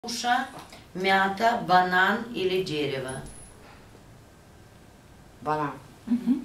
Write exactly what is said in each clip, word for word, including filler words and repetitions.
Груша, мята, банан или дерево? Банан. Mhm.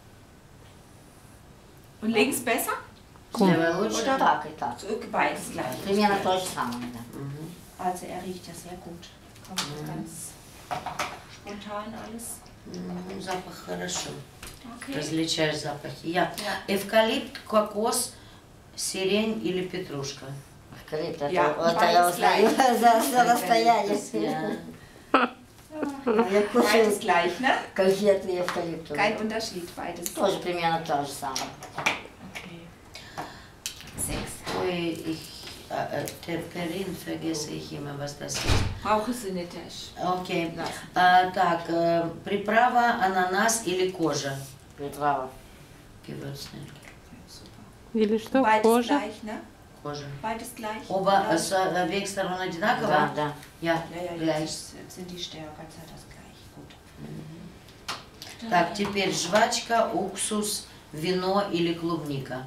Und links besser? Слева лучше? Oder так и так. So, beides gleich. Примерно то же самое, да. Мгм. Also er riecht ja sehr gut. Kommt so ganz spontan alles. Ну, запах хорошо. Okay. Различаешь запахи. Я. Ja. Эвкалипт, кокос, сирень или петрушка? Эвкалипт, это, Я, это я beides узнаю за, за расстояние. Я Beides кушаю gleich, ne? конфеты и эвкалипт. Kein Unterschied, beides. Тоже примерно то же самое. Okay. Sechs. Ой, ich, äh, Terperin vergesse ich immer, was das ist. Brauche sie nicht. Окей. А, так, э, приправа, ананас или кожа? Приправа. Gewürze. Super. Или что? Beides Кожа? gleich, ne? Кожа. Beides gleich. Оба Ja. с обеих сторон одинаково? Да, да. Я. Ja, ja, Gleich. jetzt sind die stärker, jetzt hat das gleich. Gut. Так, теперь жвачка, уксус, вино или клубника?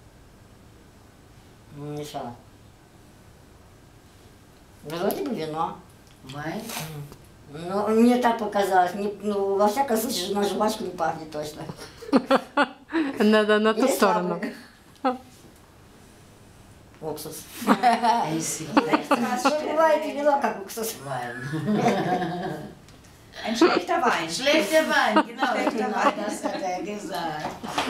Мешала. Вроде бы вино. Вайн? Ну, мне так показалось. Не, ну, во всяком случае, на жвачку не пахнет точно. Надо на ту Есть сторону. запах. Уксус. Эйси. Ну, бывает и вино, как уксус. Вайн. Ein schlechter Wein. Schlechter Wein, genau. Schlechter genau, Wein. das hat er gesagt.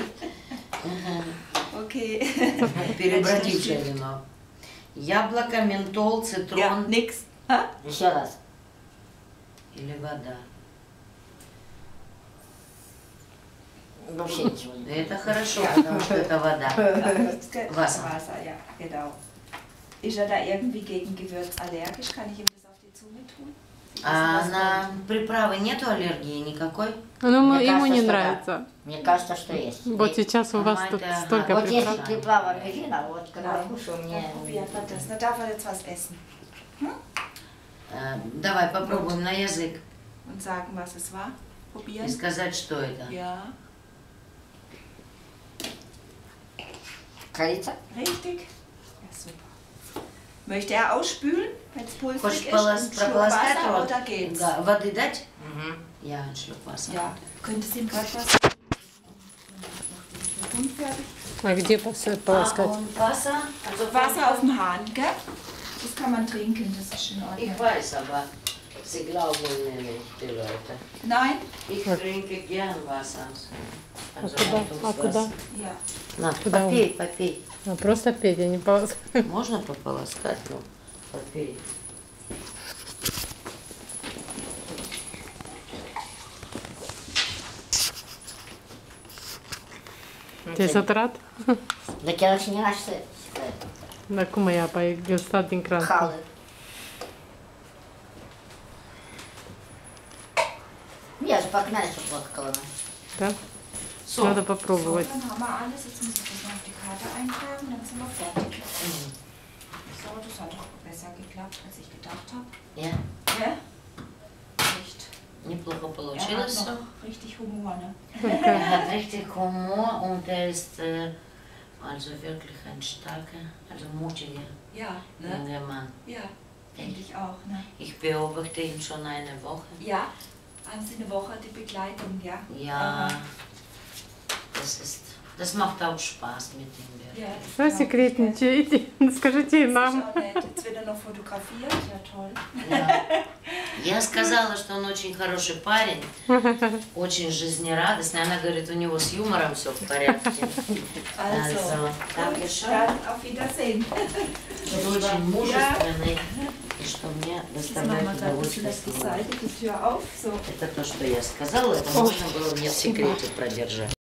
Okay. Перебродившее вино. Яблоко, ментол, Ja, цитрон nix. Ha? Еще раз. или вода? Вообще ничего не. Это хорошо, потому что это вода. Wasser. Wasser. Wasser, ja, genau. Ist er da irgendwie gegen Gewürz allergisch? Kann ich ihm das auf die Zunge tun? Sie wissen, А was на приправы нету аллергии никакой? Ну, мы- Мне ему кажется, не что да. нравится. Мне кажется, что есть. Вот сейчас у вас тут Ага. столько Вот если приправ. приправа мивина, вот когда Nein. кушаю, Dann мне... probiert man das. Da darf er jetzt was essen Э, Давай попробуем на язык und sagen, was es war. и Probieren. сказать, что это. Ja, Корица? richtig. Ja, super. Möchte er ausspülen, wenn es Хочешь pulverig ist? полос- Einen Schluck прополоскать Wasser рот? oder geht's? Да, воды дать? Угу. Я шлю вас. Ja, könnte es ihm gerade was... Unfertig. А где пос- А, полоскать? он Wasser? Also Wasser auf dem Hahn, gell? Das kann man trinken, das ist in Ordnung. Ich weiß, aber sie glauben mir nicht, die Leute. Nein? Ich trinke gern Wasser. А Also куда? А Leitungswasser. куда? Ja. На, Куда он? попей, попей. А, просто петь, а не полоскать. Можно пополоскать, но попей. Te-ai săturat? Да chiar și n-aș să... Dar cum e apa? E găstat din cran. Халă. Я же погнали, что плакала. Да? So. Надо So, попробовать. dann haben wir alles. Jetzt müssen wir das mal auf die Karte eintragen, dann sind wir fertig. So, das hat doch besser geklappt, als ich gedacht habe. Ja, Ja? Echt. неплохо Er hat получилось. noch richtig Humor, ne? Er hat richtig Humor und er ist äh, also wirklich ein starker, also mutiger Ja, ne? junger Mann. Ja, denke ich auch, ne? Ich beobachte ihn schon eine Woche. Ja, haben Sie eine Woche die Begleitung, ja? Ja, Aha. das ist, das macht auch Spaß mit ihm. Ja, wirklich. Что секретничаете? Скажите и Das ist нам. auch nett. Jetzt wird er noch fotografiert, ja toll. Да. Я сказала, что он очень хороший парень, очень жизнерадостный. Она говорит, у него с юмором все в порядке. Also, Also, danke gut, schön. dann auf Wiedersehen. Что очень мужественный, и что мне Jetzt machen wir доставляет gerade ein bisschen удовольствие auf с die ним. Seite, die Tür auf. So. Это то, что я сказала, это можно было мне в секрете продержать.